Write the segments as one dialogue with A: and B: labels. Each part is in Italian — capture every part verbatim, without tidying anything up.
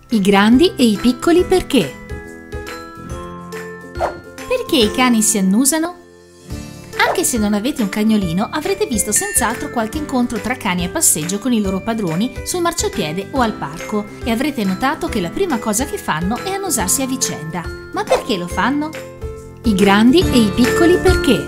A: I grandi e i piccoli perché? Perché i cani si annusano? Anche se non avete un cagnolino, avrete visto senz'altro qualche incontro tra cani a passeggio con i loro padroni sul marciapiede o al parco e avrete notato che la prima cosa che fanno è annusarsi a vicenda. Ma perché lo fanno? I grandi e i piccoli perché?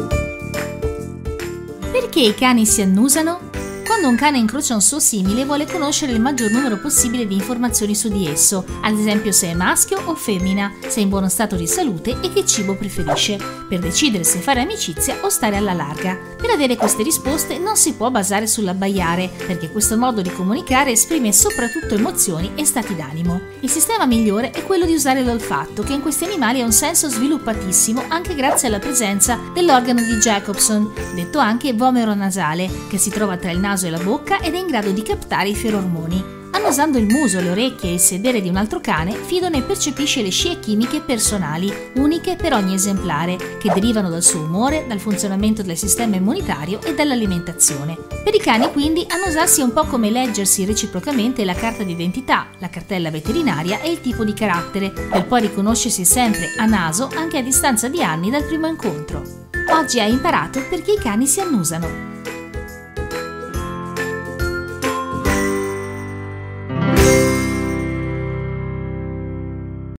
A: Perché i cani si annusano? Quando un cane incrocia un suo simile vuole conoscere il maggior numero possibile di informazioni su di esso, ad esempio se è maschio o femmina, se è in buono stato di salute e che cibo preferisce, per decidere se fare amicizia o stare alla larga. Per avere queste risposte non si può basare sull'abbaiare, perché questo modo di comunicare esprime soprattutto emozioni e stati d'animo. Il sistema migliore è quello di usare l'olfatto, che in questi animali ha un senso sviluppatissimo anche grazie alla presenza dell'organo di Jacobson, detto anche vomero nasale, che si trova tra il naso e la bocca ed è in grado di captare i ferormoni. Annusando il muso, le orecchie e il sedere di un altro cane, Fido ne percepisce le scie chimiche personali, uniche per ogni esemplare, che derivano dal suo umore, dal funzionamento del sistema immunitario e dall'alimentazione. Per i cani, quindi, annusarsi è un po' come leggersi reciprocamente la carta d'identità, la cartella veterinaria e il tipo di carattere, per poi riconoscersi sempre a naso anche a distanza di anni dal primo incontro. Oggi hai imparato perché i cani si annusano.